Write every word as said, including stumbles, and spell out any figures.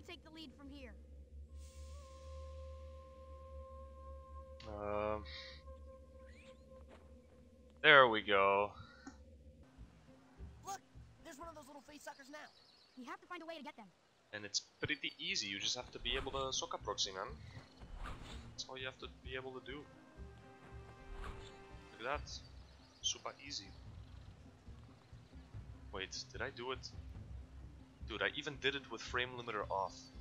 take the lead from here. Um, there we go. Look, there's one of those little face suckers now. We have to find a way to get them. And it's pretty easy, you just have to be able to soka proxy, man. That's all you have to be able to do. Look at that. Super easy. Wait, did I do it? Dude, I even did it with frame limiter off.